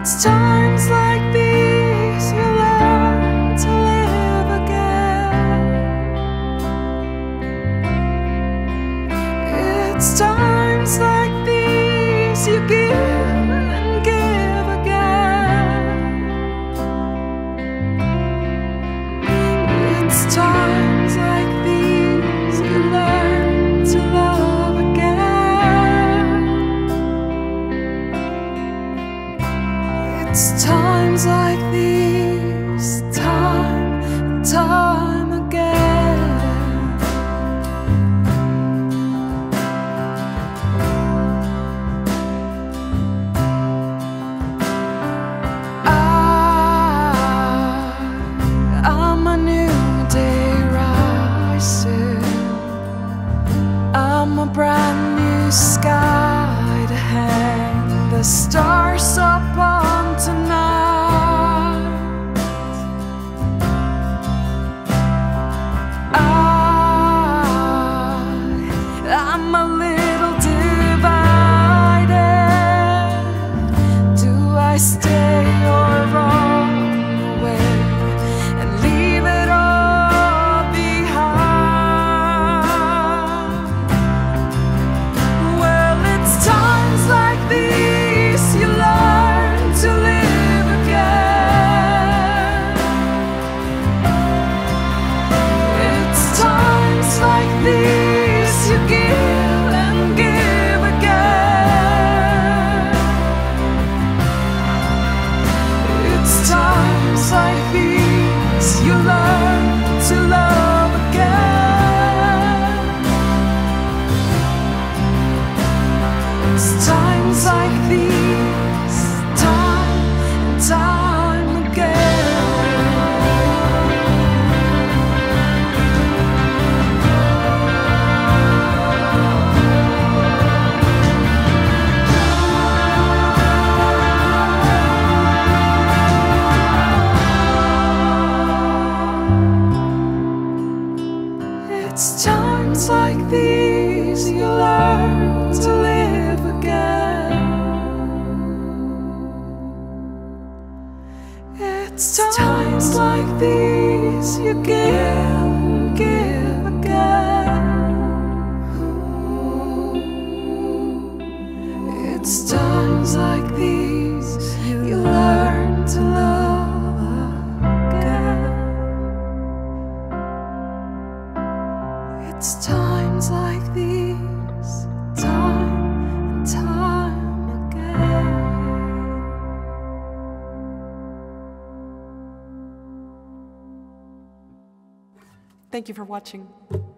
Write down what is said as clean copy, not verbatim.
It's times like these you learn to live again. It's times like these you give and give again. It's times like these you learn to love again. It's times like these, time and time again. I'm a new day rising. I'm a brand new sky to hang the stars up on tonight. I'm a little divided. Do I stay or run away and leave it all behind? Well, it's times like these you learn to live again. It's times like these you give and give again. It's times like these you learn to love again. It's times like these, time and time again. It's times like these you learn to live again. It's times like these you give again. It's times like these you learn to love again. It's times like these, time and time again. Thank you for watching.